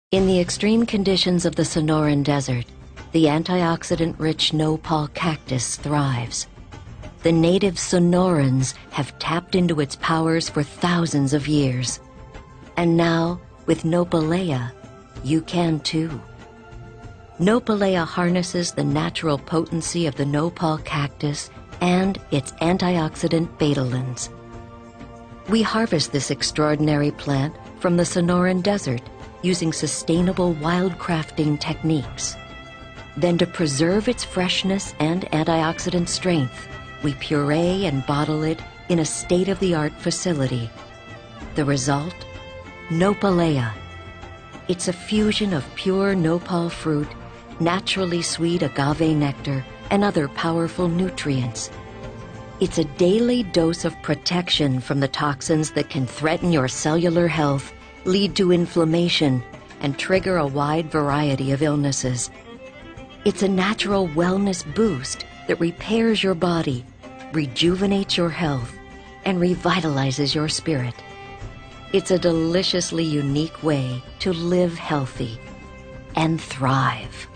In the extreme conditions of the Sonoran Desert, the antioxidant-rich nopal cactus thrives. The native Sonorans have tapped into its powers for thousands of years. And now, with Nopalea, you can too. Nopalea harnesses the natural potency of the nopal cactus and its antioxidant betalains. We harvest this extraordinary plant from the Sonoran Desert using sustainable wildcrafting techniques. Then, to preserve its freshness and antioxidant strength, we puree and bottle it in a state-of-the-art facility. The result? Nopalea. It's a fusion of pure nopal fruit, naturally sweet agave nectar, and other powerful nutrients. It's a daily dose of protection from the toxins that can threaten your cellular health, lead to inflammation, and trigger a wide variety of illnesses. It's a natural wellness boost that repairs your body, rejuvenates your health, and revitalizes your spirit. It's a deliciously unique way to live healthy and thrive.